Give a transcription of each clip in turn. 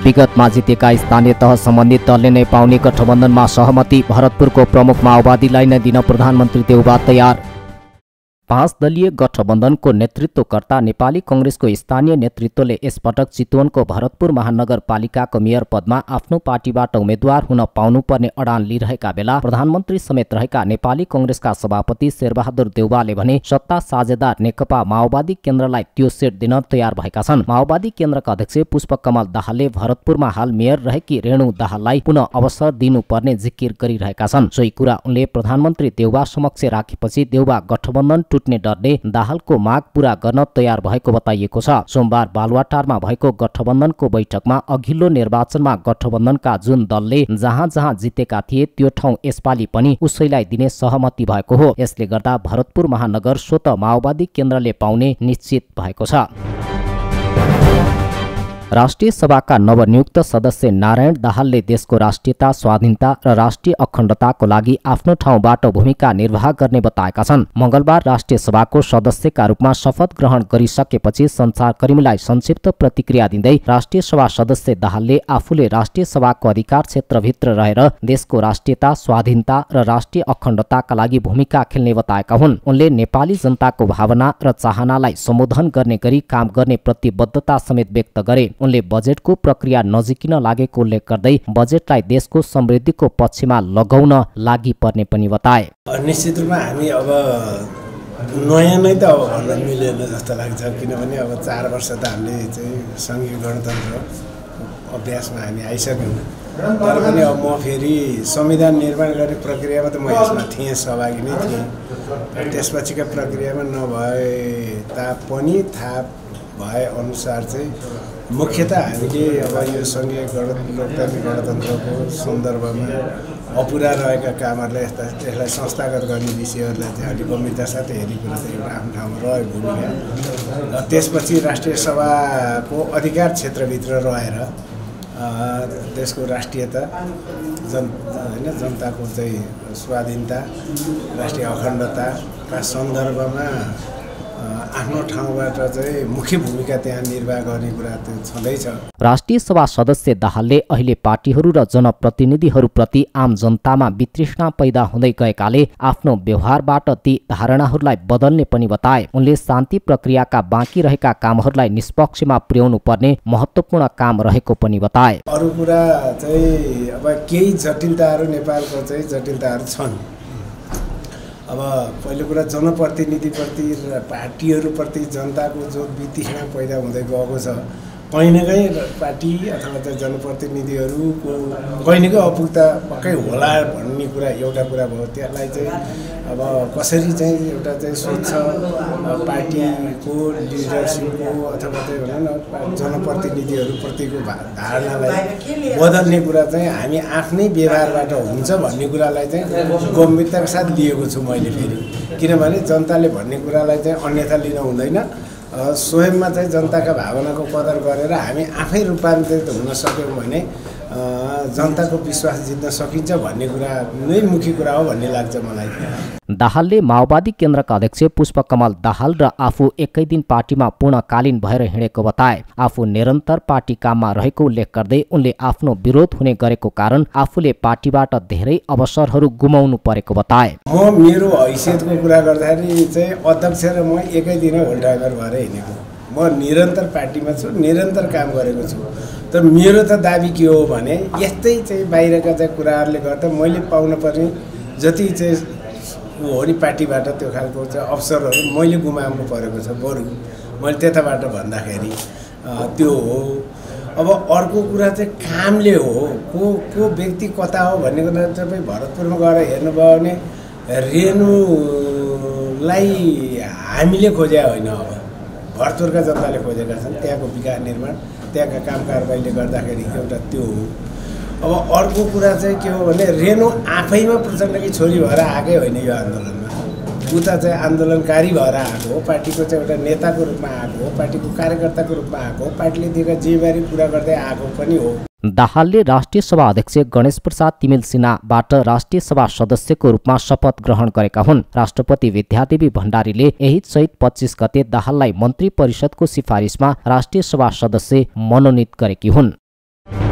विगतमा जितेका स्थानीय तह सम्बन्धित दलले नै पाउने गठबन्धनमा सहमति। भरतपुरको प्रमुख माओवादीलाई नै दिन प्रधानमन्त्री देउबा तयार। 5 दलीय गठबन्धनको नेतृत्वकर्ता नेपाली कांग्रेसको स्थानीय नेतृत्वले यसपटक चितवनको भरतपुर महानगरपालिकाको मेयर पदमा आफ्नो पार्टीबाट उम्मेद्वार हुन पाउनुपर्ने अडान लिइरहेका बेला प्रधानमन्त्री समेत रहेका नेपाली कांग्रेसका सभापति शेरबहादुर देउवाले भने सत्ता साझेदार नेकपा माओवादी केन्द्रलाई त्यो सेट दिन तयार भएका छन्। माओवादी केन्द्रका अध्यक्ष पुष्पकमल दाहालले भरतपुरमा हाल मेयर रहेकी रेणु दाहाललाई पुनः अवसर दिनुपर्ने जिकिर गरिरहेका छन्। सोही कुरा उनले प्रधानमन्त्री देउवा समक्ष राखेपछि देउवा गठबन्धन टुट्ने डरले दाहालको माग पूरा गर्न तयार भएको बताइएको छ। सोमबार बालुवाटारमा भएको गठबन्धनको बैठकमा अघिल्लो निर्वाचनमा गठबन्धनका जुन दलले जहाँ जहाँ जितेका थिए त्यो ठाउँ यसपालि पनि उसैलाई दिने सहमति भएको हो। यसले गर्दा भरतपुर महानगर स्वत माओवादी केन्द्रले पाउने निश्चित भएको छ। राष्ट्रिय सभाका नवनियुक्त सदस्य नारायण दाहालले देशको राष्ट्रियता, स्वाधीनता र राष्ट्रिय अखण्डताको लागि आफ्नो ठाउँबाट भूमिका निर्वाह गर्ने बताएका छन्। मंगलबार राष्ट्रिय सभाको सदस्यका रूपमा शपथ ग्रहण गरिसकेपछि सञ्चारकर्मीलाई संक्षिप्त प्रतिक्रिया दिँदै राष्ट्रिय सभा सदस्य दाहालले आफूले राष्ट्रिय सभाको अधिकार क्षेत्रभित्र रहेर देशको राष्ट्रियता, स्वाधीनता र राष्ट्रिय अखण्डताका लागि भूमिका खेल्ने बताएका हुन्। उनले नेपाली जनताको भावना र चाहनालाई सम्बोधन गर्ने गरी काम गर्ने प्रतिबद्धता समेत व्यक्त गरे। उनले बजेटको प्रक्रिया नजिकिन लागेको उल्लेख गर्दै बजेटलाई देशको समृद्धिको पक्षमा लगाउन लागि पर्ने पनि बताए। निश्चित रूपमा हामी अब नयाँ नै त अब भन्न मिलेन जस्तो लाग्छ, किनभने अब 4 वर्ष त हामीले चाहिँ संघीय गणतन्त्र अभ्यासमा हामी आइसक्यौँ। तर पनि अब म फेरि संविधान निर्माण गर्ने प्रक्रियामा त म यसमा थिएँ, सहभागी नै थिएँ। त्यसपछिका प्रक्रियामा नभए तापनि थाहा भए अनुसार चाहिँ मुख्यतः हामीले अब यो संघीय लोकतान्त्रिक गणतन्त्रको सन्दर्भमा अपुरा रहेका कामहरूलाई यसलाई संस्थागत गर्ने विषयहरूलाई चाहिँ अलिक गम्भीरता साथ हेरी कुरा चाहिँ एउटा आफ्नो ठाउँमा रह्यो भूमिका। त्यसपछि राष्ट्रिय सभाको अधिकार क्षेत्रभित्र रहेर देशको राष्ट्रियता, जनताको चाहिँ स्वाधीनता, राष्ट्रिय अखण्डताका सन्दर्भमा आफ्नो ठाउँबाट चाहिँ मुख्य भूमिका त्यहाँ निर्वाह गर्ने कुरा त्यो छँदैछ। राष्ट्रिय सभा सदस्य दाहालले अहिले पार्टीहरू र जनप्रतिनिधिहरूप्रति आम जनतामा वितृष्णा पैदा हुँदै गएकाले आफ्नो व्यवहारबाट ती धारणाहरूलाई बदल्ने पनि बताए। उनले शान्ति प्रक्रियाका बाँकी रहेका कामहरूलाई निष्पक्षमा पुर्याउनु पर्ने महत्त्वपूर्ण काम रहेको पनि बताए। अरू कुरा चाहिँ अब केही जटिलताहरू नेपालको चाहिँ जटिलताहरू छन्। अब पहिलो कुरा जनप्रतिनिधिप्रति र पार्टीहरूप्रति जनताको जो वितृष्णा पैदा हुँदै गएको छ, कहीँ न कहीँ पार्टी अथवा चाहिँ जनप्रतिनिधिहरूको कहीँ न कहीँ अपुगता पक्कै होला भन्ने कुरा एउटा कुरा भयो। त्यसलाई चाहिँ अब कसरी चाहिँ एउटा चाहिँ स्वच्छ पार्टीको लिडरसिपको अथवा चाहिँ भनौँ न जनप्रतिनिधिहरूप्रतिको धारणालाई बदल्ने कुरा चाहिँ हामी आफ्नै व्यवहारबाट हुन्छ भन्ने कुरालाई चाहिँ गम्भीरताका साथ लिएको छु मैले फेरि। किनभने जनताले भन्ने कुरालाई चाहिँ अन्यथा लिन हुँदैन। स्वयंमा चाहिँ जनताका भावनाको कदर गरेर हामी आफै रूपान्तरित हुन सक्यौँ भने जनताको विश्वास जित्न सकिन्छ भन्ने कुरा नै मुख्य कुरा हो भन्ने लाग्छ मलाई। दाहालले माओवादी केन्द्रका अध्यक्ष पुष्पकमल दाहाल र आफू एकै दिन पार्टीमा पूर्णकालीन भएर हिँडेको बताए। आफू निरन्तर पार्टी काममा रहेको उल्लेख गर्दै उनले आफ्नो विरोध हुने गरेको कारण आफूले पार्टीबाट धेरै अवसरहरू गुमाउनु परेको बताए। म मेरो हैसियतको कुरा गर्दाखेरि चाहिँ अध्यक्ष र म एकै दिन होल्डागर भएर हिँडेको। म निरन्तर पार्टीमा छु, निरन्तर काम गरेको छु। तर मेरो त दाबी के हो भने यस्तै चाहिँ बाहिरका चाहिँ कुराहरूले गर्दा मैले पाउनु पर्ने जति चाहिँ हो नि पार्टीबाट त्यो खालको चाहिँ अवसरहरू मैले गुमाउनु परेको छ। बरु मैले त्यताबाट भन्दाखेरि त्यो हो। अब अर्को कुरा चाहिँ कामले हो, को व्यक्ति कता हो भन्ने कुरा तपाईँ भरतपुरमा गएर हेर्नुभयो भने रेणुलाई हामीले खोजे होइन, अब भरतपुरका जनताले खोजेका छन्। त्यहाँको विकास निर्माण, त्यहाँका काम कारबाहीले गर्दाखेरि एउटा त्यो हो। अब अर्को कुरा चाहिँ के हो भने रेणु आफैमा प्रचण्डकी छोरी भएर आएकै होइन यो आन्दोलनमा। उता चाहिँ आन्दोलनकारी भएर आएको हो, पार्टीको चाहिँ एउटा नेताको रूपमा आएको हो, पार्टीको कार्यकर्ताको रूपमा आएको हो, पार्टीले दिएका जिम्मेवारी पुरा गर्दै आएको पनि हो। दाहालले राष्ट्रिय सभा अध्यक्ष गणेश प्रसाद तिमिल सिन्हाबाट राष्ट्रिय सभा सदस्यको रूपमा शपथ ग्रहण गरेका हुन्। राष्ट्रपति विद्यादेवी भण्डारीले यही चैत 25 गते दाहाललाई मन्त्री परिषदको सिफारिसमा राष्ट्रिय सभा सदस्य मनोनित गरेकी हुन्।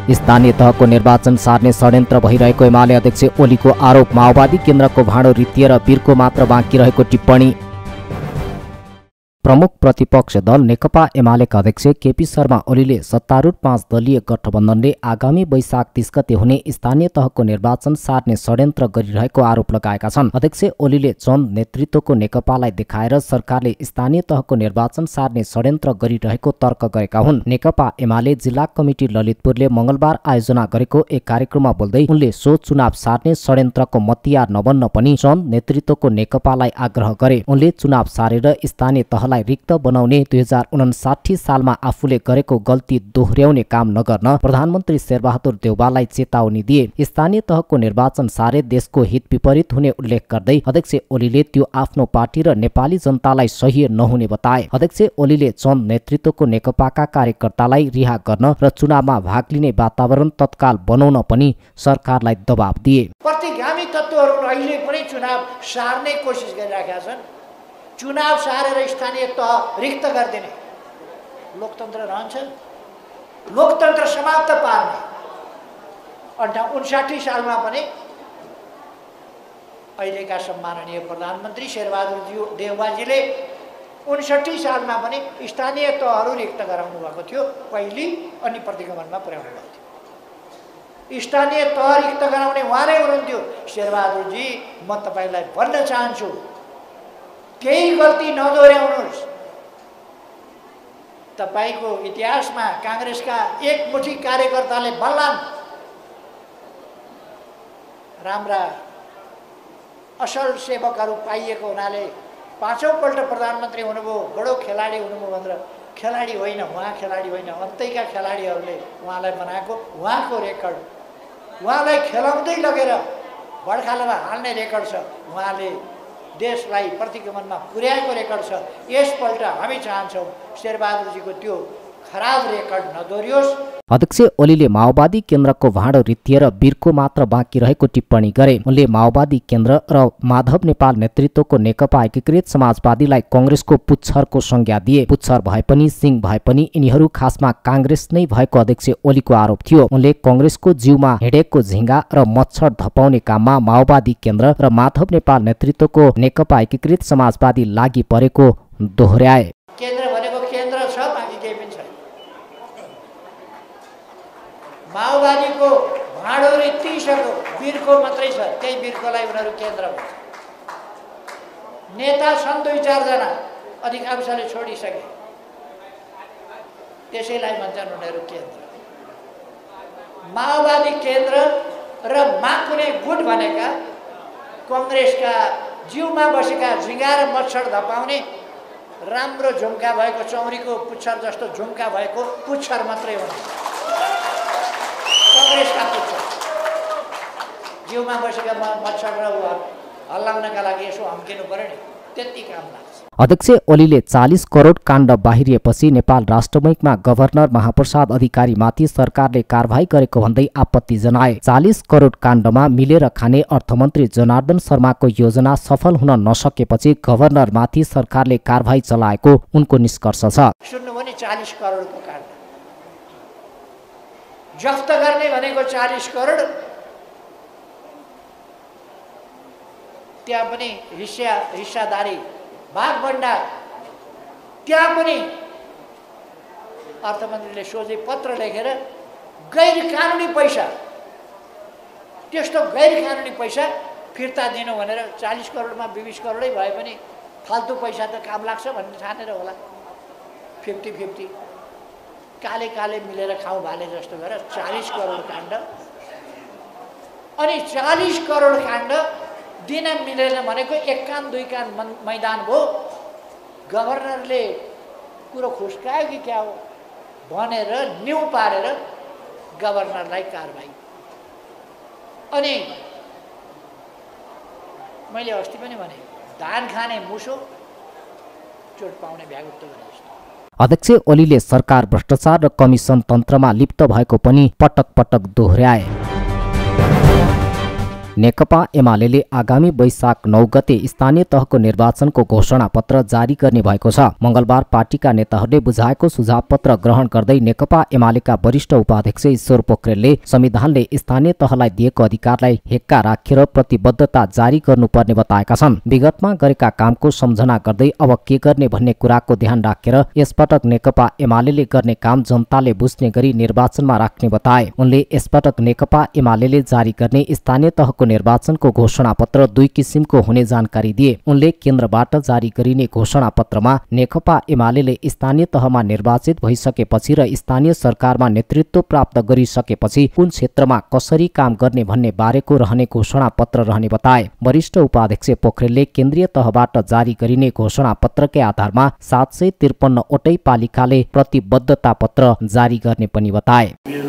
स्थानीय तहको निर्वाचन सार्ने षड्यन्त्र भइरहेको एमाले अध्यक्ष ओलीको आरोप। माओवादी केन्द्रको भाँडो रित्तिएर बिर्को मात्र बाँकी रहेको टिप्पणी। प्रमुख प्रतिपक्ष दल नेकपा एमालेका अध्यक्ष केपी शर्मा ओलीले सत्तारूढ 5 दलीय गठबन्धनले आगामी वैशाख 30 गते हुने स्थानीय तहको निर्वाचन सार्ने षड्यन्त्र गरिरहेको आरोप लगाएका छन्। अध्यक्ष ओलीले चन्द नेतृत्वको नेकपालाई देखाएर सरकारले स्थानीय तहको निर्वाचन सार्ने षड्यन्त्र गरिरहेको तर्क गरेका हुन्। नेकपा एमाले जिल्ला कमिटी ललितपुरले मंगलबार आयोजना गरेको एक कार्यक्रममा बोल्दै उनले सो चुनाव सार्ने षड्यन्त्रको मतियार नबन्न पनि चन्द नेतृत्वको नेकपालाई आग्रह गरे। उनले चुनाव सारेर स्थानीय तहलाई रिक्त बनाउने 2059 सालमा आफूले गरेको गल्ती दोहोर्याउने काम नगर्न प्रधानमन्त्री शेरबहादुर देउवालाई चेतावनी दिए। स्थानीय तहको निर्वाचन सारे देशको हित विपरीत हुने उल्लेख गर्दै अध्यक्ष ओलीले त्यो आफ्नो पार्टी र नेपाली जनतालाई सही नहुने बताए। अध्यक्ष ओलीले चन्द नेतृत्वको नेकपाका कार्यकर्तालाई रिहा गर्न र चुनावमा भाग लिने वातावरण तत्काल बनाउन पनि सरकारलाई दबाब दिए। प्रतिगामी तत्त्वहरू अहिले पनि चुनाव सार्ने कोसिस गरिरहेका छन्। चुनाव सारेर स्थानीय तह रिक्त गरिदिने लोकतन्त्र रहन्छ। लोकतन्त्र समाप्त पार्ने 59 सालमा पनि अहिलेका सम्माननीय प्रधानमन्त्री शेरबहादुर देउवाजीले 59 सालमा पनि स्थानीय तहहरू रिक्त गराउनु भएको थियो पहिले, अनि प्रतिगमनमा पुर्याउनु भएको थियो। स्थानीय तह रिक्त गराउने उहाँले हुनुहुन्थ्यो। शेरबहादुरजी, म तपाईँलाई भन्न चाहन्छु, केही गल्ती नदोहोर्याउनुहोस्। तपाईको इतिहासमा कांग्रेसका एकमुठी कार्यकर्ताले बलवान राम्रा असल सेवकहरू पाइएको हुनाले 5औं पल्ट प्रधानमन्त्री हुनुभयो, बडो खेलाडी हुनुभयो भनेर खेलाडी होइन, उहाँ खेलाडी होइन, अन्तैका खेलाडीहरूले उहाँलाई बनाएको उहाँको रेकर्ड, उहाँलाई खेलाउँदै लगेर बडखालामा हाल्ने रेकर्ड छ, उहाँले देशलाई प्रतिगमनमा पुर्याएको रेकर्ड छ। यसपल्ट हामी चाहन्छौँ शेरबहादुरजीको त्यो खराब रेकर्ड नदोहोरियोस्। अध्यक्ष ओलीले माओवादी केन्द्रको भाँडो रित्तिएर बिर्को मात्र बाँकी रहेको टिप्पणी गरे। उनले माओवादी केन्द्र र माधव नेपाल नेतृत्वको नेकपा एकीकृत समाजवादीलाई कांग्रेसको पुच्छरको संज्ञा दिए। पुच्छर भए पनि सिंह भए पनि यिनीहरू खासमा कांग्रेस नै भएको अध्यक्ष ओलीको आरोप थियो। उनले कांग्रेसको जिउमा हिँडेको झिंगा र मच्छर धपाउने काममा माओवादी केन्द्र र माधव नेपाल नेतृत्वको नेकपा एकीकृत समाजवादी लागि परेको दोहोर्याए। केन्द्र भनेको केन्द्र छ, बाँकी केही पनि छैन। माओवादीको भाँडो रित्तिसक्यो, बिर्को मात्रै छ, त्यही बिर्कोलाई उनीहरू केन्द्र भन्छ। नेता छन् 2-4 जना, अधिकांशले छोडिसके, त्यसैलाई भन्छन् उनीहरू केन्द्र। माओवादी केन्द्र र माकुने गुट भनेका कांग्रेसका जिउमा बसेका झिँगा र मच्छर धपाउने राम्रो झुम्का भएको चौरीको पुच्छर जस्तो झुम्का भएको पुच्छर मात्रै हो। कांग्रेसका पुच्छर जिउमा बसेका मच्छर र हल्लाउनका लागि यसो हम्किनु पर्यो नि, त्यति काम लाग्छ। अध्यक्ष ओलीले 40 करोड काण्ड बाहिरिएपछि नेपाल राष्ट्र बैंकमा गभर्नर महाप्रसाद अधिकारीमाथि सरकारले कारबाही गरेको भन्दै आपत्ति जनाए। 40 करोड काण्डमा मिलेर खाने अर्थमन्त्री जनार्दन शर्माको योजना सफल हुन नसकेपछि गभर्नरमाथि सरकारले कारबाही चलाएको उनको निष्कर्ष छ। सुन्नुभयो नि, 40 करोडको काण्ड जफ्त गर्ने भनेको 40 करोड, त्यहाँ पनि हिस्सादारी भागभण्डा, त्यहाँ पनि अर्थमन्त्रीले सोझै पत्र लेखेर गैर कानुनी पैसा, त्यस्तो गैर कानुनी पैसा फिर्ता दिनु भनेर 40 करोडमा 20 करोडै भए पनि फाल्तु पैसा त काम लाग्छ भन्ने ठानेर होला 50-50 काले काले मिलेर खाउँ भाले जस्तो गरेर 40 करोड काण्ड। अनि 40 करोड काण्ड दिन मिलेन भनेको 1 कान 2 कान मैदान भयो। गभर्नरले कुरो खुस्कायो कि क्या हो भनेर न्यू पारेर गभर्नरलाई कारबाही। अनि मैले अस्ति पनि भने, धान खाने मुसो चोट पाउने भ्यागुत्तो भने जस्तो। अध्यक्ष ओलीले सरकार भ्रष्टाचार र कमिसन तन्त्रमा लिप्त भएको पनि पटक पटक दोहोर्याए। नेकपा एमाले आगामी वैशाख 9 गते स्थानीय तहको निर्वाचनको घोषणा पत्र जारी गर्ने भएको छ। मंगलबार पार्टीका नेताहरूले बुझाएको सुझाव पत्र ग्रहण गर्दै नेकपा एमालेका वरिष्ठ उपाध्यक्ष ईश्वर पोखरेलले संविधानले स्थानीय तहलाई दिएको अधिकारलाई हेक्का राखेर प्रतिबद्धता जारी गर्नुपर्ने बताएका छन्। विगतमा गरेका कामको सम्झना गर्दै अब के गर्ने भन्ने कुराको ध्यान राखेर यसपटक नेकपा एमाले गर्ने काम जनताले बुझ्ने गरी निर्वाचनमा राख्ने बताए। उनले यसपटक नेकपा एमाले जारी गर्ने स्थानीय तहको निर्वाचनको घोषणा पत्र 2 किसिमको हुने जानकारी दिए। उनले केन्द्रबाट जारी गरिने घोषणा पत्रमा नेकपा एमाले स्थानीय तहमा निर्वाचित भइसकेपछि र स्थानीय सरकारमा नेतृत्व प्राप्त गरिसकेपछि कुन क्षेत्रमा कसरी काम गर्ने भन्ने बारेको रहने घोषणा पत्र रहने बताए। वरिष्ठ उपाध्यक्ष पोखरेलले केन्द्रीय तहबाट जारी गरिने घोषणा पत्रकै आधारमा 753 वटै पालिकाले प्रतिबद्धता पत्र जारी गर्ने पनि बताए।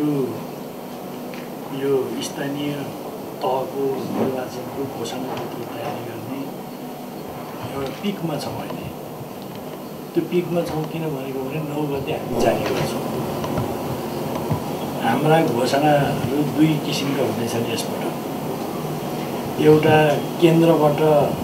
तहको निर्वाचनको घोषणा पत्र तयारी गर्ने एउटा पिकमा छौँ अहिले। त्यो पिकमा छौँ किन भनेको भने 9 गते हामी जारी गर्छौँ। हाम्रा घोषणाहरू 2 किसिमका हुनेछन् यसपटक। एउटा केन्द्रबाट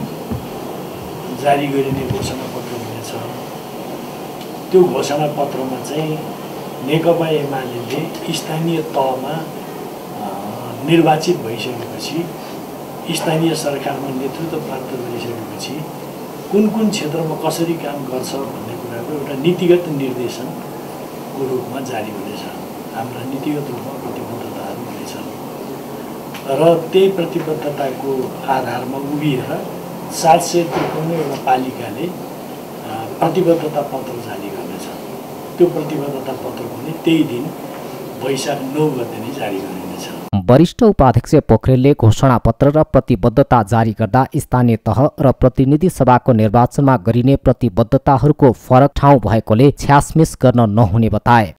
जारी गरिने घोषणा पत्र हुनेछ। त्यो घोषणा पत्रमा चाहिँ नेकपा एमाले स्थानीय तहमा निर्वाचित भइसकेपछि स्थानीय सरकारमा नेतृत्व प्राप्त गरिसकेपछि कुन कुन क्षेत्रमा कसरी काम गर्छ भन्ने कुराको एउटा नीतिगत निर्देशनको रूपमा जारी हुनेछ। हाम्रा नीतिगत रूपमा प्रतिबद्धताहरू हुनेछन् र त्यही प्रतिबद्धताको आधारमा उभिएर 753 एउटा पालिकाले प्रतिबद्धता पत्र जारी गर्नेछ। त्यो प्रतिबद्धता पत्र पनि त्यही दिन वैशाख 9 गते नै जारी गरिनेछ। वरिष्ठ उपाध्यक्ष पोखरेलले घोषणा पत्र र प्रतिबद्धता जारी गर्दा स्थानीय तह र प्रतिनिधि सभाको निर्वाचनमा गरिने प्रतिबद्धताहरूको फरक ठाउँ भएकोले छ्यासमिस गर्न नहुने बताए।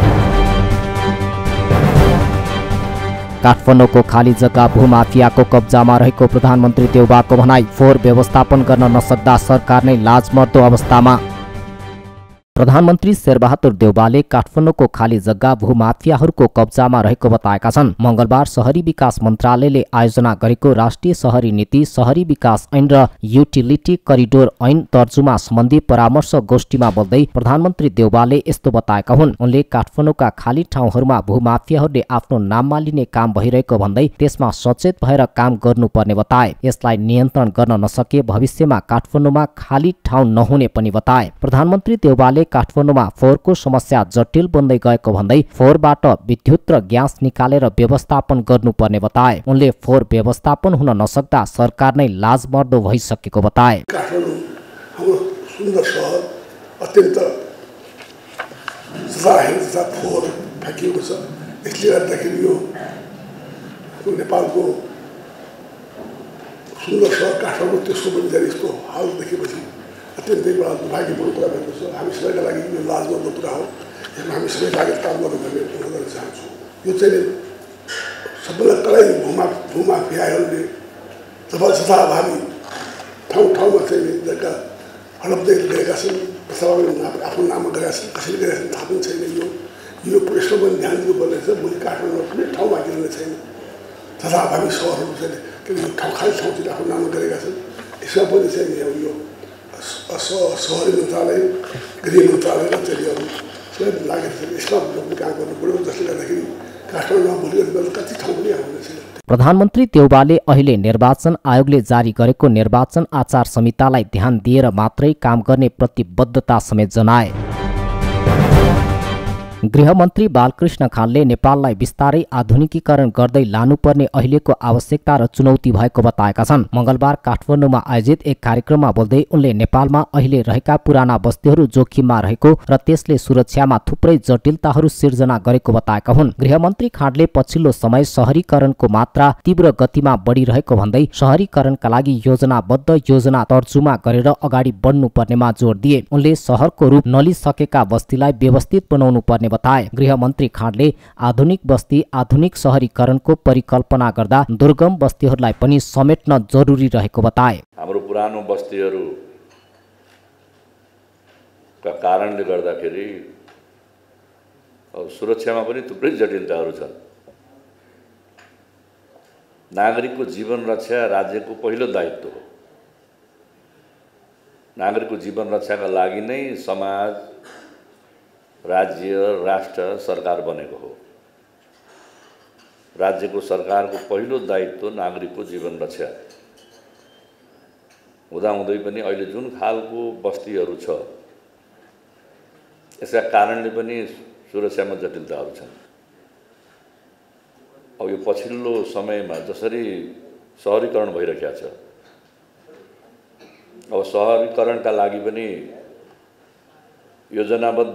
काठमाडौँको खाली जग्गा भूमाफियाको कब्जामा रहेको प्रधानमन्त्री देउबाको भनाई। फोहोर व्यवस्थापन गर्न नसक्दा सरकार नै लाजमर्दो अवस्थामा। प्रधानमन्त्री शेरबहादुर देउबाले काठमाडौँको खाली जग्गा भूमाफियाहरूको कब्जामा रहेको बताएका छन्। मंगलबार शहरी विकास मन्त्रालयले आयोजना गरेको राष्ट्रिय शहरी नीति, शहरी विकास ऐन र युटिलिटी करिडोर ऐन तर्जुमा सम्बन्धी परामर्श गोष्ठीमा बोल्दै प्रधानमन्त्री देउबाले यस्तो बताएका हुन्। उनले काठमाडौँका खाली ठाउँहरूमा भूमाफियाहरूले आफ्नो नाममा लिने काम भइरहेको भन्दै त्यसमा सचेत भएर काम गर्नुपर्ने बताए। यसलाई नियन्त्रण गर्न नसके भविष्यमा काठमाडौँमा खाली ठाउँ नहुने पनि बताए। प्रधानमन्त्री देउबाले काठमाडौँमा फोहोरको समस्या जटिल बन्दै गएको भन्दै फोहोरबाट विद्युत र ग्यास निकालेर व्यवस्थापन गर्नुपर्ने बताए। उनले फोहोर व्यवस्थापन हुन नसक्दा सरकार नै लाजमर्दो भइसकेको बताए। काठमाडौँ हाम्रो सुन्दर सहर अत्यन्त सफा फोहोर फ्याँकिएको छ। यसले गर्दाखेरि यो नेपालको सुन्दर सहर काठमाडौँ त्यसको पनि धेरै यस्तो हाल देखेपछि अत्यन्तै बडा दुर्भाग्यपूर्ण कुरा भएको छ। हामी सबैका लागि यो लाजमर्दो कुरा हो। यसमा हामी सबै लागेर काम गर्न चाहन्छौँ। यो चाहिँ सबैलाई तराई भूमाफियाहरूले जथाभावी ठाउँ ठाउँमा चाहिँ जग्गा हडप्दै लिएका छन्। आफ्नो नाममा गरेका छन्, कसरी गरेका छन् थाहा पनि छैन। यो यसमा पनि ध्यान दिनुपर्ने छ। भोलि काठमाडौँमा कुनै ठाउँमा गिर्ने छैन। जथाभावी सहरहरू चाहिँ किनकि खाली ठाउँ चाहिँ आफ्नो नाममा गरेका छन्। यसमा पनि चाहिँ यो शहरी मन्त्रालय, गृह मन्त्रालय र चाहिँ सबै लागेर चाहिँ यसमा काम गर्नु पऱ्यो। जसले गर्दाखेरि काठमाडौँमा भोलि कति ठाउँ पनि आउने छैन। प्रधानमन्त्री देउबाले अहिले निर्वाचन आयोगले जारी गरेको निर्वाचन आचार संहितालाई ध्यान दिएर मात्रै काम गर्ने प्रतिबद्धता समेत जनाए। गृहमन्त्री बालकृष्ण खानले नेपाललाई बिस्तारै आधुनिकीकरण गर्दै लानुपर्ने अहिलेको आवश्यकता र चुनौती भएको बताएका छन्। मंगलबार काठमाडौँमा आयोजित एक कार्यक्रममा बोल्दै उनले नेपालमा अहिले रहेका पुराना बस्तीहरू जोखिममा रहेको र त्यसले सुरक्षामा थुप्रै जटिलताहरू सिर्जना गरेको बताएका हुन्। गृहमन्त्री खानले पछिल्लो समय शहरीकरणको मात्रा तीव्र गतिमा बढिरहेको भन्दै शहरीकरणका लागि योजनाबद्ध योजना तर्जुमा गरेर अगाडि बढ्नुपर्नेमा जोड दिए। उनले शहरको रूप नलिसकेका बस्तीलाई व्यवस्थित बनाउनु पर्ने बताए। गृहमन्त्री खानले आधुनिक बस्ती, आधुनिक शहरीकरणको परिकल्पना गर्दा दुर्गम बस्तीहरूलाई पनि समेट्न जरुरी रहेको बताए। हाम्रो पुरानो बस्तीहरूका कारणले गर्दाखेरि सुरक्षामा पनि थुप्रै जटिलताहरू छन्। नागरिकको जीवन रक्षा राज्यको पहिलो दायित्व हो। नागरिकको जीवन रक्षाका लागि नै समाज, राज्य, राष्ट्र, सरकार बनेको हो। राज्यको सरकारको पहिलो दायित्व नागरिकको जीवन रक्षा हुँदाहुँदै पनि अहिले जुन खालको बस्तीहरू छ, यसका कारणले पनि सुरक्षामा जटिलताहरू छन्। अब यो पछिल्लो समयमा जसरी सहरीकरण भइरहेको छ, अब सहरीकरणका लागि पनि योजनाबद्ध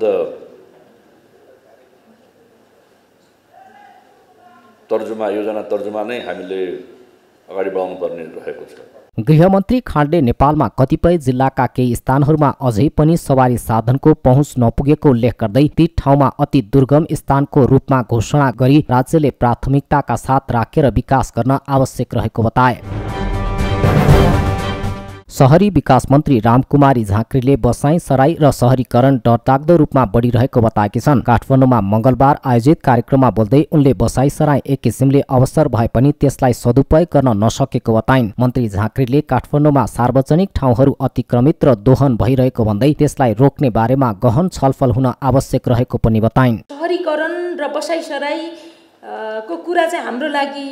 योजना तर्जुमा नै हामीले अगाडि बढाउनु पर्ने रहेको छ। गृहमन्त्री खाँडले नेपालमा कतिपय जिल्लाका केही स्थानहरूमा अझै पनि सवारी साधनको पहुँच नपुगेको उल्लेख गर्दै ती ठाउँमा अति दुर्गम स्थानको रूपमा घोषणा गरी राज्यले प्राथमिकताका साथ राखेर विकास गर्न आवश्यक रहेको बताए। शहरी विकास मन्त्री रामकुमारी झाँक्रीले बसाइसराई र सहरीकरण डरलाग्दो रूपमा बढिरहेको बताएकी छन्। काठमाडौँमा मंगलबार आयोजित कार्यक्रममा बोल्दै उनले बसाइसराई एक किसिमले अवसर भए पनि त्यसलाई सदुपयोग गर्न नसकेको बताइन्। मन्त्री झाँक्रीले काठमाडौँमा सार्वजनिक ठाउँहरू अतिक्रमित र दोहन भइरहेको भन्दै त्यसलाई रोक्ने बारेमा गहन छलफल हुन आवश्यक रहेको पनि बताइन्। सहरीकरण र बसाइसराई को कुरा चाहिँ हाम्रो लागि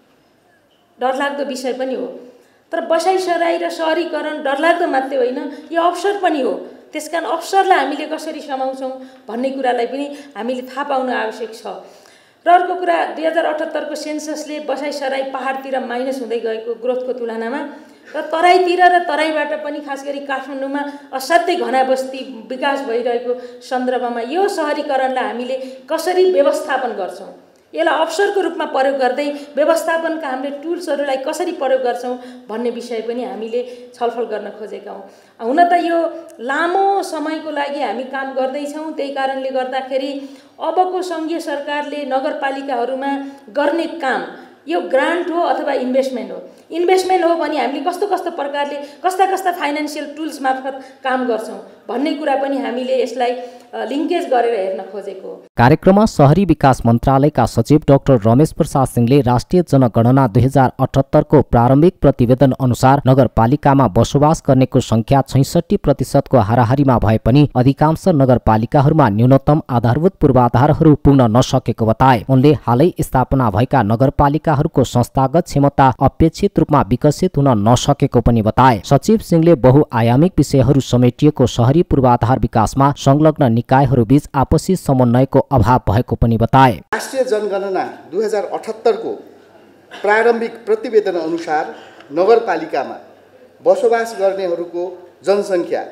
डरलाग्दो विषय पनि हो, तर बसाइसराई र सहरीकरण डरलाग्दो मात्रै होइन, यो अवसर पनि हो। त्यसकारण अवसरलाई हामीले कसरी समाउँछौँ भन्ने कुरालाई पनि हामीले थाहा पाउन आवश्यक छ। र अर्को कुरा, 2078 को सेन्ससले बसाइसराई पहाडतिर माइनस हुँदै गएको ग्रोथको तुलनामा र तराईतिर र तराईबाट पनि खास गरी काठमाडौँमा असाध्यै घना बस्ती विकास भइरहेको सन्दर्भमा यो सहरीकरणलाई हामीले कसरी व्यवस्थापन गर्छौँ, यसलाई अवसरको रूपमा प्रयोग गर्दै व्यवस्थापनका हामीले टुल्सहरूलाई कसरी प्रयोग गर्छौँ भन्ने विषय पनि हामीले छलफल गर्न खोजेका हौँ। हुन त यो लामो समयको लागि हामी काम गर्दैछौँ, त्यही कारणले गर्दाखेरि अबको सङ्घीय सरकारले नगरपालिकाहरूमा गर्ने काम यो ग्रान्ट हो अथवा इन्भेस्टमेन्ट हो। इन्भेस्टमेन्ट हो भने हामीले कस्तो कस्तो प्रकारले कस्ता फाइनेन्सियल टुल्स मार्फत काम गर्छौँ भन्ने कुरा पनि हामीले यसलाई लिङ्केज गरेर हेर्न खोजेको हो। कार्यक्रममा शहरी विकास मन्त्रालयका सचिव डाक्टर रमेश प्रसाद सिंहले राष्ट्रिय जनगणना 2078 को प्रारम्भिक प्रतिवेदन अनुसार नगरपालिकामा बसोबास गर्नेको संख्या 66% को हाराहारीमा भए पनि अधिकांश नगरपालिकाहरूमा न्यूनतम आधारभूत पूर्वाधारहरू पुग्न नसकेको बताए। उनले हालै स्थापना भएका नगरपालिकाहरूको संस्थागत क्षमता अपेक्षित रूपमा विकसित हुन नसकेको पनि बताए। सचिव सिंहले बहुआयामिक विषयहरू समेटिएको शहरी पूर्वाधार विकासमा संलग्न निकायहरूबीच आपसी समन्वयको अभाव भएको पनि बताए। राष्ट्रिय जनगणना 2078 को प्रारम्भिक प्रतिवेदन अनुसार नगरपालिकामा बसोबास गर्नेहरूको जनसङ्ख्या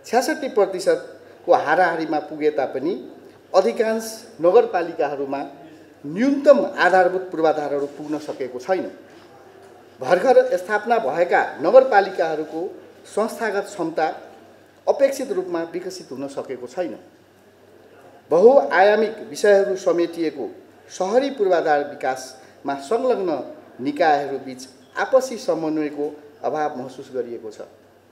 66% को हाराहारीमा पुगे तापनि अधिकांश नगरपालिकाहरूमा न्यूनतम आधारभूत पूर्वाधारहरू पुग्न सकेको छैन। भर्खर स्थापना भएका नगरपालिकाहरूको संस्थागत क्षमता अपेक्षित रूपमा विकसित हुन सकेको छैन। बहुआयामिक विषयहरू समेटिएको शहरी पूर्वाधार विकासमा संलग्न निकायहरूबीच आपसी समन्वयको अभाव महसुस गरिएको छ।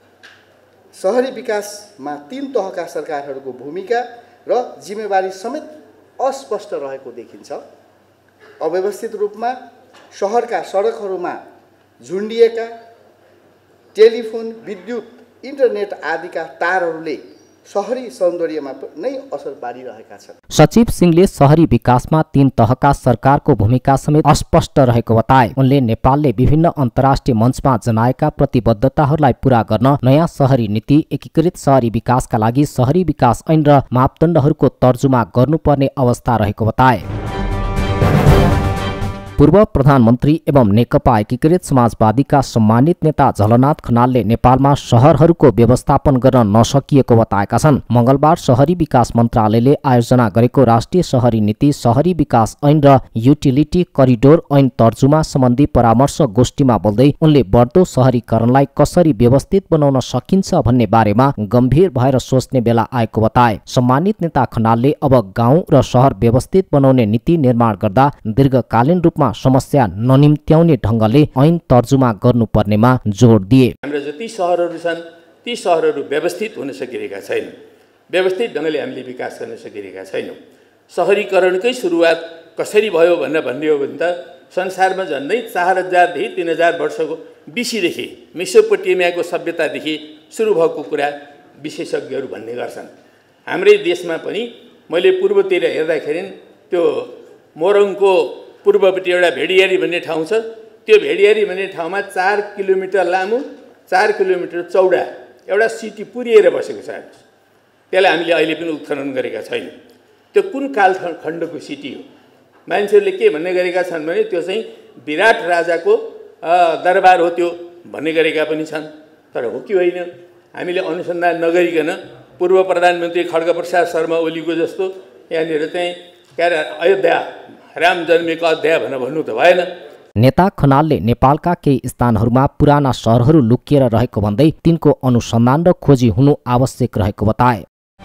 शहरी विकासमा 3 तहका सरकारहरूको भूमिका र जिम्मेवारी समेत अस्पष्ट रहेको देखिन्छ। अव्यवस्थित रूपमा शहरका सडकहरूमा झुन्डिएका टेलिफोन, विद्युत, इन्टरनेट आदिका तारहरूले शहरी सौन्दर्यमा नै असर पारिरहेका छन्। सचिव सिंहले शहरी विकासमा 3 तहका सरकारको भूमिका समेत अस्पष्ट रहेको बताए। उनले नेपालले विभिन्न अन्तर्राष्ट्रिय मञ्चमा जनाएका प्रतिबद्धताहरूलाई पूरा गर्न नयाँ शहरी नीति, एकीकृत शहरी विकासका लागि शहरी विकास ऐन र मापदण्डहरूको तर्जुमा गर्नुपर्ने अवस्था रहेको बताए। पूर्व प्रधानमन्त्री एवं नेकपा एकीकृत समाजवादीका सम्मानित नेता झलनाथ खनालले नेपालमा शहरहरूको व्यवस्थापन गर्न नसकिएको बताएका छन्। मंगलबार शहरी विकास मन्त्रालयले आयोजना गरेको राष्ट्रिय शहरी नीति, शहरी विकास ऐन र युटिलिटी करिडोर ऐन तर्जुमा सम्बन्धी परामर्श गोष्ठीमा बोल्दै उनले बढ्दो शहरीकरणलाई कसरी व्यवस्थित बनाउन सकिन्छ भन्ने बारेमा गम्भीर भएर सोच्ने बेला आएको बताए। सम्मानित नेता खनालले अब गाउँ र शहर व्यवस्थित बनाउने नीति निर्माण गर्दा दीर्घकालीन रूपमा समस्या ननिम्त्याउने ढङ्गले ऐन तर्जुमा गर्नुपर्नेमा जोड दिए। हाम्रो जति शहरहरू छन् ती शहरहरू व्यवस्थित हुन सकिरहेका छैनन्। व्यवस्थित ढङ्गले हामीले विकास गर्न सकिरहेका छैनौँ। शहरीकरणकै सुरुवात कसरी भयो भन्ने हो भने त संसारमा झन्डै 4000देखि 3000 वर्षको बिसीदेखि मेसोपोटेमियाको सभ्यतादेखि सुरु भएको कुरा विशेषज्ञहरू भन्ने गर्छन्। हाम्रै देशमा पनि मैले पूर्वतिर हेर्दाखेरि त्यो मोरङको पूर्वपट्टि एउटा भेडियारी भन्ने ठाउँ छ। त्यो भेडियारी भन्ने ठाउँमा 4 किलोमिटर लामो 4 किलोमिटर चौडा एउटा सिटी पुरिएर बसेको छ। त्यसलाई हामीले अहिले पनि उत्खनन गरेका छैनौँ। त्यो कुन कालखण्डको सिटी हो? मान्छेहरूले के भन्ने गरेका छन् भने त्यो चाहिँ विराट राजाको दरबार हो त्यो भन्ने गरेका पनि छन्। तर हो कि होइन हामीले अनुसन्धान नगरिकन पूर्व प्रधानमन्त्री खड्गप्रसाद शर्मा ओलीको जस्तो यहाँनिर चाहिँ के अरे अयोध्या राम जन्मेको अयोध्या भनेर भन्नु त भएन। नेता खनालले नेपालका केही स्थानहरूमा पुराना सहरहरू लुकिएर रहेको भन्दै तिनको अनुसन्धान र खोजी हुनु आवश्यक रहेको बताए।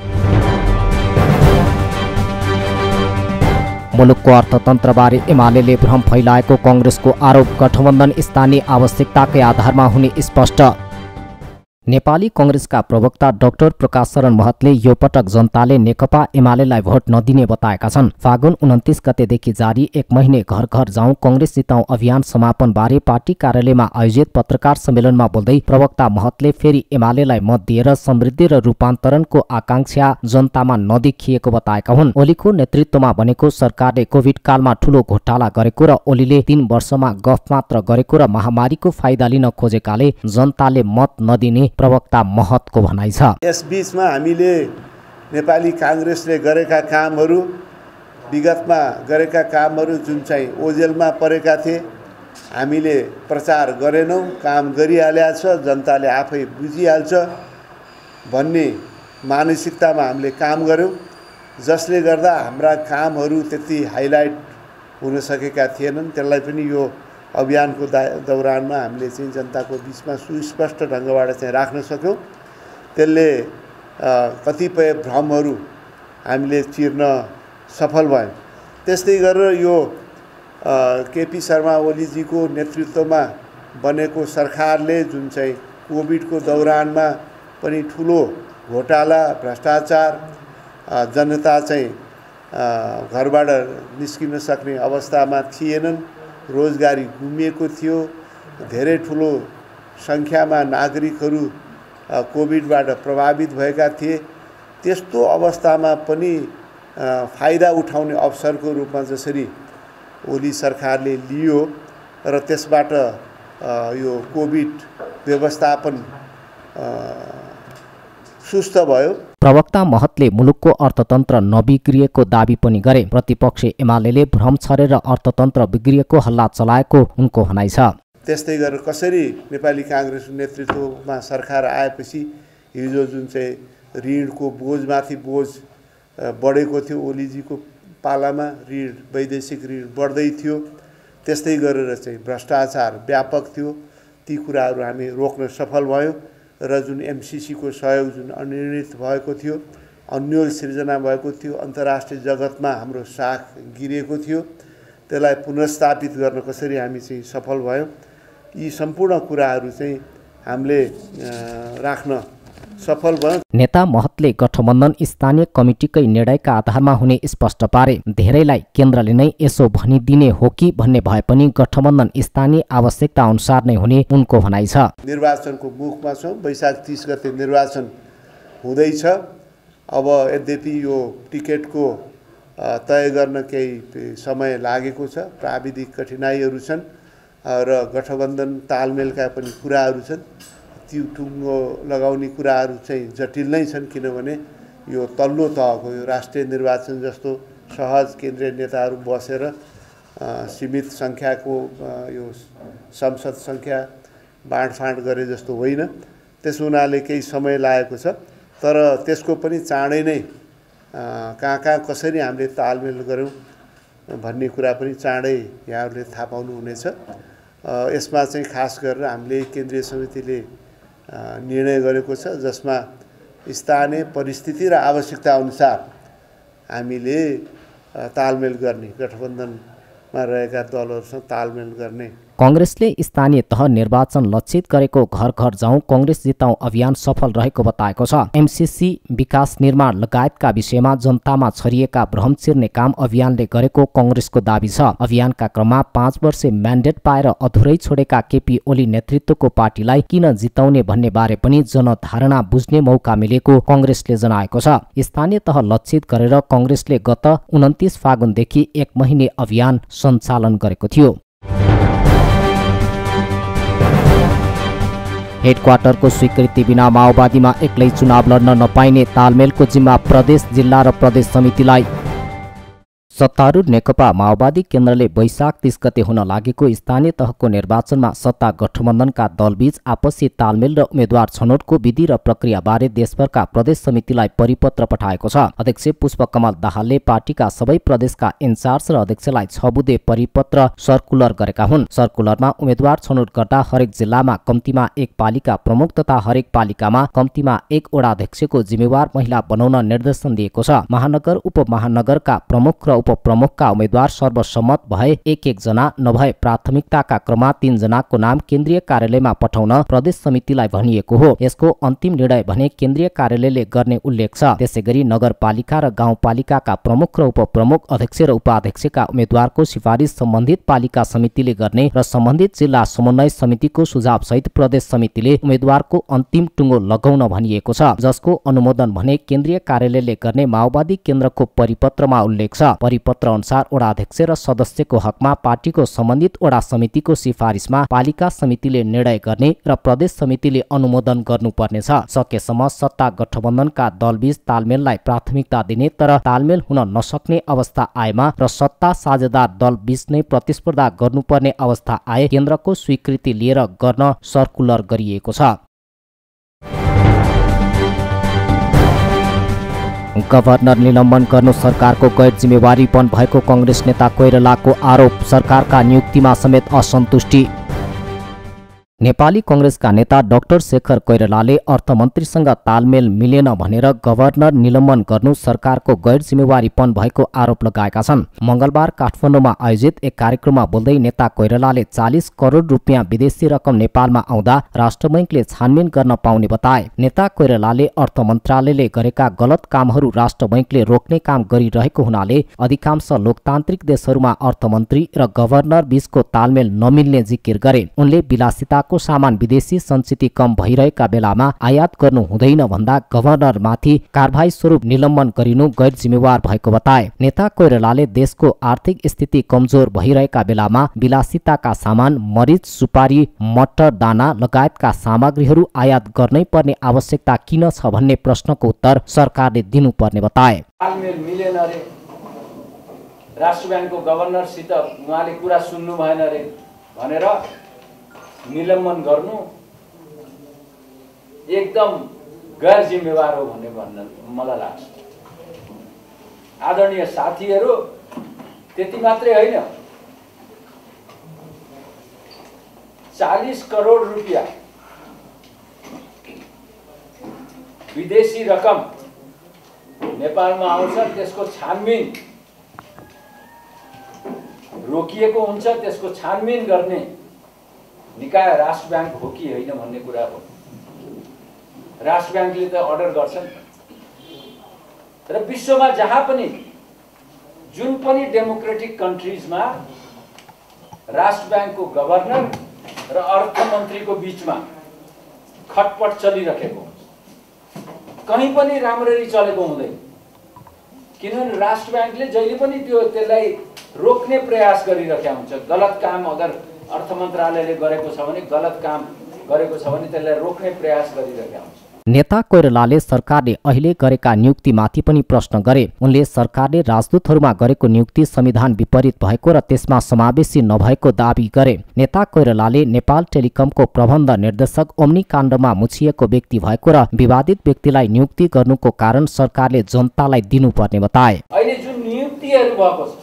मुलुकको अर्थतन्त्रबारे एमालेले भ्रम फैलाएको कांग्रेसको आरोप। गठबन्धन स्थानीय आवश्यकताकै आधारमा हुने स्पष्ट। नेपाली कांग्रेसका प्रवक्ता डाक्टर प्रकाश शरण महतले यो पटक जनताले नेकपा एमालेलाई भोट नदिने बताएका छन्। फागुन 29 गतेदेखि जारी 1 महिने घर घर जाउँ कांग्रेस जिताउँ अभियान समापन बारे पार्टी कार्यालयमा आयोजित पत्रकार सम्मेलनमा बोल्दै प्रवक्ता महतले फेरि एमालेलाई मत दिएर समृद्धि र रूपान्तरणको आकांक्षा जनतामा नदेखिएको बताएका हुन्। ओलीको नेतृत्वमा बनेको सरकारले कोभिड कालमा ठूलो घोटाला गरेको र ओलीले 3 वर्षमा गफ मात्र गरेको र महामारीको फाइदा लिन खोजेकाले जनताले मत नदिने प्रवक्ता महतको भनाइ छ। यस बीचमा हामीले नेपाली कांग्रेसले गरेका कामहरू विगतमा गरेका कामहरू जुन चाहिँ ओझेलमा परेका थिए हामीले प्रचार गरेनौं, काम गरिहालेको छ, जनताले आफै बुझिहाल्छ भन्ने मानसिकतामा हामीले काम गर्यौं, जसले गर्दा हाम्रा कामहरू त्यति हाइलाइट हुन सकेका थिएनन्। त्यसलाई पनि यो अभियानको दौरानमा हामीले चाहिँ जनताको बीचमा सुस्पष्ट ढङ्गबाट चाहिँ राख्न सक्यौं। त्यसले कतिपय भ्रमहरू हामीले चिर्न सफल भयौं। त्यस्तै गरेर यो केपी शर्मा ओलीजीको नेतृत्वमा बनेको सरकारले जुन चाहिँ कोभिडको दौरानमा पनि ठूलो घोटाला भ्रष्टाचार, जनता चाहिँ घरबाट निस्किन सक्ने अवस्थामा थिएनन्, रोजगारी गुमिएको थियो, धेरै ठुलो संख्यामा नागरिकहरू कोभिडबाट प्रभावित भएका थिए। त्यस्तो अवस्थामा पनि फाइदा उठाउने अवसरको रूपमा जसरी ओली सरकारले लियो र त्यसबाट यो कोभिड व्यवस्थापन सुस्त भयो। प्रवक्ता महतले मुलुकको अर्थतन्त्र नबिग्रिएको दाबी पनि गरे। प्रतिपक्षी एमालेले भ्रम छरेर अर्थतन्त्र बिग्रिएको हल्ला चलाएको उनको भनाइ छ। त्यस्तै गरेर कसरी नेपाली कांग्रेसको नेतृत्वमा सरकार आएपछि हिजो जुन चाहिँ ऋणको बोझमाथि बोझ बढेको थियो, ओलीजीको पालामा ऋण वैदेशिक ऋण बढ्दै थियो, त्यस्तै गरेर चाहिँ भ्रष्टाचार व्यापक थियो। ती कुराहरू हामी रोक्न सफल भयौं र जुन एमसीसी को सहयोग जुन अनिर्णित भएको थियो, अन्यल सृजना भएको थियो, अन्तर्राष्ट्रिय जगतमा हाम्रो साख गिरेको थियो, त्यसलाई पुनर्स्थापित गर्न कसरी हामी चाहिँ सफल भयौं। यी सम्पूर्ण कुराहरू चाहिँ हामीले राख्न सफल भयौं। नेता महतले गठबन्धन स्थानीय कमिटीकै निर्णयका आधारमा हुने स्पष्ट पारे। धेरैलाई केन्द्रले नै यसो भनिदिने हो कि भन्ने भए पनि गठबन्धन स्थानीय आवश्यकता अनुसार नै हुने उनको भनाइ छ। निर्वाचनको मुखमा छौं, वैशाख 30 गते निर्वाचन हुँदैछ। अब यद्यपि यो टिकटको तय गर्न केही समय लागेको छ, प्राविधिक कठिनाइहरू छन् र गठबन्धन तालमेलका पनि कुराहरू छन्। त्यो टुङ्गो लगाउने कुराहरू चाहिँ जटिल नै छन्, किनभने यो तल्लो तहको यो राष्ट्रिय निर्वाचन जस्तो सहज केन्द्रीय नेताहरू बसेर सीमित संख्याको यो संसद संख्या बाँडफाँड गरे जस्तो होइन। त्यसो हुनाले केही समय लागेको छ, तर त्यसको पनि चाँडै नै कहाँ कसरी हामीले तालमेल गर्यौं भन्ने कुरा पनि चाँडै यहाँहरूले थाहा पाउनुहुनेछ। यसमा चाहिँ खास गरेर हामीले केन्द्रीय समितिले निर्णय गरेको छ, जसमा स्थानीय परिस्थिति र आवश्यकता अनुसार हामीले तालमेल गर्ने, गठबन्धनमा रहेका दलहरूसँग तालमेल गर्ने कांग्रेसले स्थानीय तह निर्वाचन लक्षित गरेको घर घर जाउँ कांग्रेस जिताउँ अभियान सफल रहेको बताएको छ। एमसीसी विकास निर्माण लगायतका विषयमा जनतामा छरिएका भ्रम चिर्ने काम अभियानले गरेको कांग्रेसको दाबी छ। अभियानका क्रममा 5 वर्ष म्यान्डेट पाएर अधुरै छोडेका केपी ओली नेतृत्वको पार्टीलाई किन जिताउने भन्ने बारे पनि जनधारणा बुझ्ने मौका मिलेको कांग्रेसले जनाएको छ। स्थानीय तह लक्षित गरेर कांग्रेसले गत 29 फागुनदेखि 1 महिने अभियान सञ्चालन गरेको थियो। हेडक्वार्टरको स्वीकृति बिना माओवादीमा एक्लै चुनाव लड्न नपाइने तालमेलको जिम्मा प्रदेश, जिल्ला र प्रदेश समितिलाई। सत्तारूढ नेकपा माओवादी केन्द्रले वैशाख 30 गते हुन लागेको स्थानीय तहको निर्वाचनमा सत्ता गठबन्धनका दलबीच आपसी तालमेल र उम्मेद्वार छनौटको विधि र प्रक्रियाबारे देशभरका प्रदेश समितिलाई परिपत्र पठाएको छ। अध्यक्ष पुष्पकमल दाहालले पार्टीका सबै प्रदेशका इन्चार्ज र अध्यक्षलाई 6 बुँदे परिपत्र सर्कुलर गरेका हुन्। सर्कुलरमा उम्मेद्वार छनौट गर्दा हरेक जिल्लामा कम्तीमा 1 पालिका प्रमुख तथा हरेक पालिकामा कम्तीमा 1 वडाध्यक्षको जिम्मेवार महिला बनाउन निर्देशन दिएको छ। महानगर उपमहानगरका प्रमुख र उपप्रमुखका उम्मेद्वार सर्वसम्मत भए 1-1 जना नभए प्राथमिकताका क्रममा 3 जनाको नाम केन्द्रीय कार्यालयमा पठाउन प्रदेश समितिलाई भनिएको हो। यसको अन्तिम निर्णय भने केन्द्रीय कार्यालयले गर्ने उल्लेख छ। त्यसैगरी नगरपालिका र गाउँपालिकाका प्रमुख र उपप्रमुख, अध्यक्ष र उपाध्यक्षका उम्मेद्वारको सिफारिस सम्बन्धित पालिका समितिले गर्ने र सम्बन्धित जिल्ला समन्वय समितिको सुझाव सहित प्रदेश समितिले उम्मेद्वारको अन्तिम टुङ्गो लगाउन भनिएको छ, जसको अनुमोदन भने केन्द्रीय कार्यालयले गर्ने माओवादी केन्द्रको परिपत्रमा उल्लेख छ। परिपत्र अनुसार वडाध्यक्ष र सदस्यको हकमा पार्टीको सम्बन्धित वडा समितिको सिफारिसमा पालिका समितिले निर्णय गर्ने र प्रदेश समितिले अनुमोदन गर्नुपर्नेछ। सकेसम्म सत्ता गठबन्धनका दलबीच तालमेललाई प्राथमिकता दिने तर तालमेल हुन नसक्ने अवस्था आएमा र सत्ता साझेदार दलबीच नै प्रतिस्पर्धा गर्नुपर्ने अवस्था आए केन्द्रको स्वीकृति लिएर गर्न सर्कुलर गरिएको छ। गभर्नर निलम्बन गर्नु सरकारको गैर जिम्मेवारीपन भएको कांग्रेस नेता कोइरालाको आरोप। सरकारका नियुक्तिमा समेत असन्तुष्टि। नेपाली कांग्रेसका नेता डाक्टर शेखर कोइरालाले अर्थमन्त्रीसँग तालमेल मिलेन भनेर गभर्नर निलम्बन गर्नु सरकारको गैर जिम्मेवारीपन भएको आरोप लगाएका छन्। मंगलबार काठमाडौँमा आयोजित एक कार्यक्रममा बोल्दै नेता कोइरालाले 40 करोड रुपियाँ विदेशी रकम नेपालमा आउँदा राष्ट्र बैंकले छानबिन गर्न पाउने बताए। नेता कोइरालाले अर्थ मन्त्रालयले गरेका गलत कामहरू राष्ट्र बैंकले रोक्ने काम गरिरहेको हुनाले अधिकांश लोकतान्त्रिक देशहरूमा अर्थमन्त्री र गभर्नर बीचको तालमेल नमिल्ने जिकिर गरे। उनले विलासिता को सामान विदेशी संचिति कम भइरहेका बेलामा आयात गर्नु हुँदैन भन्दा गभर्नरमाथि कारबाही स्वरूप निलम्बन गरिनु गैर जिम्मेवार भएको बताए। नेता कोइरालाले देशको आर्थिक स्थिति कमजोर भइरहेका बेलामा विलासिताका सामान, मरिच, सुपारी, मटर, दाना लगायतका सामग्रीहरू आयात गर्नै पर्ने आवश्यकता किन छ भन्ने प्रश्नको उत्तर सरकारले दिनुपर्ने बताए। तालमेल मिलेन रे, राष्ट्र ब्याङ्कको गभर्नरसित उहाँले कुरा सुन्नु भएन रे भनेर निलम्बन गर्नु एकदम गैर जिम्मेवार हो भन्ने मलाई लाग्छ। आदरणीय साथीहरू, त्यति मात्रै होइन, 40 करोड रुपियाँ विदेशी रकम नेपालमा आउँछ, त्यसको छानबिन रोकिएको हुन्छ। त्यसको छानबिन गर्ने निकाय राष्ट्र ब्याङ्क हो कि होइन भन्ने कुरा हो। राष्ट्र ब्याङ्कले त अर्डर गर्छन् र विश्वमा जहाँ पनि जुन पनि डेमोक्रेटिक कन्ट्रिजमा राष्ट्र ब्याङ्कको गभर्नर र अर्थमन्त्रीको बीचमा खटपट चलिरहेको कहीँ पनि राम्ररी चलेको हुँदैन। किनभने राष्ट्र ब्याङ्कले जहिले पनि त्यसलाई रोक्ने प्रयास गरिरहेका हुन्छ। गलत काम अगर अर्थ मन्त्रालयले गरेको छ भने, गलत काम गरेको छ भने त्यसलाई रोक्ने प्रयास गरिरहेका हुन्छ। नेता कोइरालाले सरकारले अहिले गरेका नियुक्तिमाथि पनि प्रश्न गरे। उनले सरकारले राजदूतहरूमा गरेको नियुक्ति संविधान विपरीत भएको र त्यसमा समावेशी नभएको दाबी गरे। नेता कोइरालाले नेपाल टेलिकमको प्रबन्ध निर्देशक ओम्नी काण्डमा मुछिएको व्यक्ति भएको र विवादित व्यक्तिलाई नियुक्ति गर्नुको कारण सरकारले जनतालाई दिनुपर्ने बताए। अहिले जुन नियुक्तिहरू भएको छ,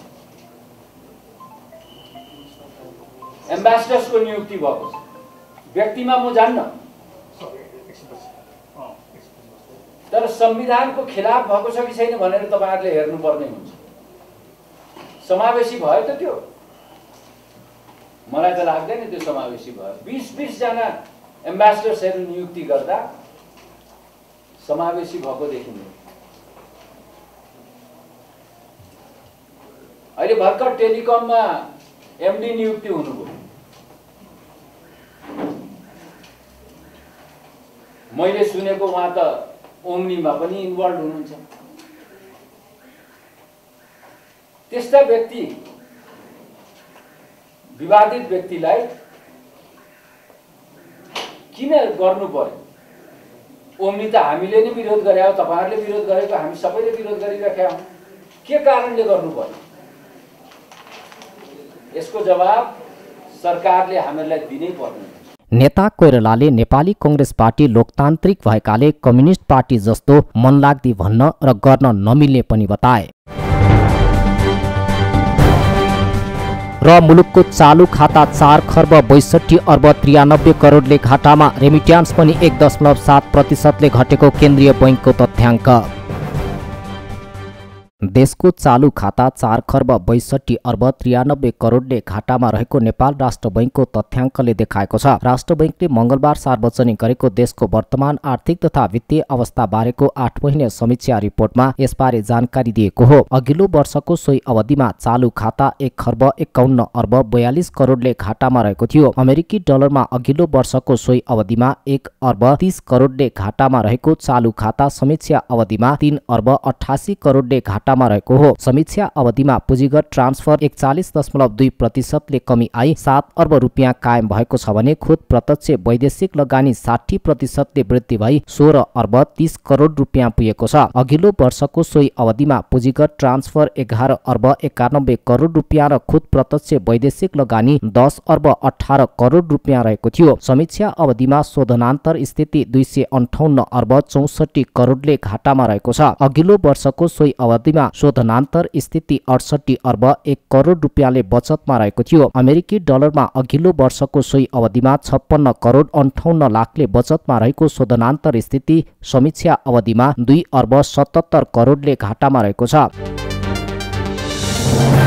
एम्बेसडर्सको नियुक्ति भएको छ, व्यक्तिमा म जान्न, तर संविधानको खिलाफ भएको छ कि छैन भनेर तपाईहरुले हेर्नुपर्ने हुन्छ। समावेशी भयो त त्यो? मलाई त लाग्दैन त्यो समावेशी भयो। 20-20 जना एम्बेसडर्सहरू नियुक्ति गर्दा समावेशी भएको देखिन्छ। अहिले भर्खर टेलिकममा एमडी नियुक्ति हुनुभयो। मैले सुनेको उहाँ त ओम्नीमा पनि इन्भल्भ हुनुहुन्छ। त्यस्ता व्यक्ति, विवादित व्यक्तिलाई किन गर्नु पर्यो? ओम्नी त हामीले नै विरोध गरे हो, तपाईहरुले विरोध गरेको, हामी सबैले विरोध गरिराखेका हौं। के कारणले गर्नु पर्यो? यसको जवाब सरकारले हामीलाई दिनै पर्ने। नेता कोइरालाले नेपाली कांग्रेस पार्टी लोकतान्त्रिक भएकाले कम्युनिस्ट पार्टी जस्तो मनलाग्दी भन्न र गर्न नमिल्ने पनि बताए। र मुलुकको चालू खाता 4 खर्ब 62 अर्ब 93 करोडले घाटामा, रेमिट्यान्स पनि 1.7% घटेको केन्द्रीय बैंकको तथ्याङ्क। देशको चालू खाता 4 खर्ब 62 अर्ब 93 करोडले घाटामा रहेको नेपाल राष्ट्र बैंकको तथ्याङ्कले देखाएको छ। राष्ट्र बैंकले मंगलबार सार्वजनिक गरेको देशको वर्तमान आर्थिक तथा वित्तीय अवस्था बारेको 8 महिने समीक्षा रिपोर्टमा यसबारे जानकारी दिएको हो। अघिल्लो वर्षको सोही अवधिमा चालू खाता 1 खर्ब 51 अर्ब 42 करोडले घाटामा रहेको थियो। अमेरिकी डलरमा अघिल्लो वर्षको सोही अवधिमा 1 अर्ब 30 करोडले घाटामा रहेको चालू खाता समीक्षा अवधिमा 3 अर्ब 88 करोडले घाटामा रहेको हो। समीक्षा अवधिमा पुँजीगत ट्रान्सफर 41.2% कमी आई 7 अर्ब रुपियाँ कायम भएको छ भने खुद प्रत्यक्ष वैदेशिक लगानी 60% वृद्धि भई 16 अर्ब 30 करोड रुपियाँ पुगेको छ। अघिल्लो वर्षको सोही अवधिमा पुँजीगत ट्रान्सफर 11 अर्ब 91 करोड रुपियाँ र खुद प्रत्यक्ष वैदेशिक लगानी 10 अर्ब 18 करोड रुपियाँ रहेको थियो। समीक्षा अवधिमा शोधनान्तर स्थिति 258 अर्ब 64 करोडले घाटामा रहेको छ। अघिल्लो वर्षको सोही अवधिमा शोधनान्तर स्थिति 68 अर्ब 1 करोड रुपियाँले बचतमा रहेको थियो। अमेरिकी डलरमा अघिल्लो वर्षको सोही अवधिमा 56 करोड 58 लाखले बचतमा रहेको शोधनान्तर स्थिति समीक्षा अवधिमा 2 अर्ब 77 करोडले घाटामा रहेको छ।